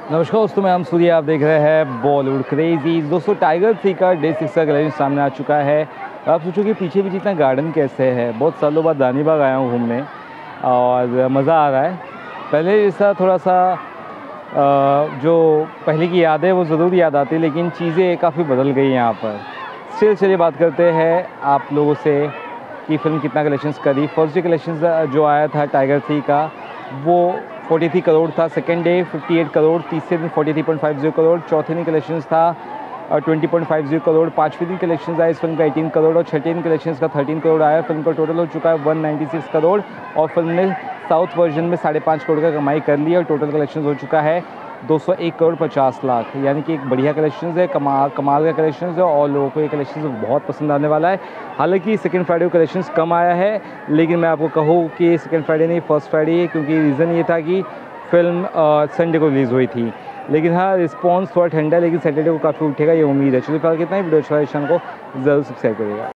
नमस्कार दोस्तों, मैं हम सूर्य, आप देख रहे हैं बॉलीवुड क्रेजी। दोस्तों, टाइगर 3 का डे 6 का कलेक्शन सामने आ चुका है। आप सोचो कि पीछे भी जितना गार्डन कैसे है। बहुत सालों बाद रानी बाग आया हूँ घूमने और मज़ा आ रहा है। पहले जैसा थोड़ा सा जो पहले की याद है वो ज़रूर याद आती है, लेकिन चीज़ें काफ़ी बदल गई यहाँ पर। चलिए बात करते हैं आप लोगों से कि फ़िल्म कितना कलेक्शंस करी। फर्स्ट डे कलेक्शंस जो आया था टाइगर 3 का, वो 43 करोड़ था। सेकेंड डे 58 करोड़, तीसरे दिन 43.50 करोड़, चौथे दिन कलेक्शंस था 20.50 करोड़, पाँचवें दिन कलेक्शंस आए इस फिल्म का 18 करोड़ और छठे दिन कलेक्शंस का 13 करोड़ आया। फिल्म का टोटल हो चुका है 196 करोड़ और फिल्म ने साउथ वर्जन में 5.5 करोड़ का कमाई कर ली और टोटल कलेक्शंस हो चुका है 201 करोड़ 50 लाख। यानी कि एक बढ़िया कलेक्शंस है, कमाल का कलेक्शंस है और लोगों को ये कलेक्शंस बहुत पसंद आने वाला है। हालांकि सेकंड फ्राइडे को कलेक्शंस कम आया है, लेकिन मैं आपको कहूँ कि सेकंड फ्राइडे नहीं, फर्स्ट फ्राइडे है, क्योंकि रीज़न ये था कि फिल्म संडे को रिलीज़ हुई थी। लेकिन हाँ, रिस्पॉन्स थोड़ा ठंडा है, लेकिन सैटरडे को काफ़ी उठेगा, ये उम्मीद है। चलिए फिलहाल कितना ही वीडियो अच्छा है, चैनल को ज़रूर सब्सक्राइब करिएगा।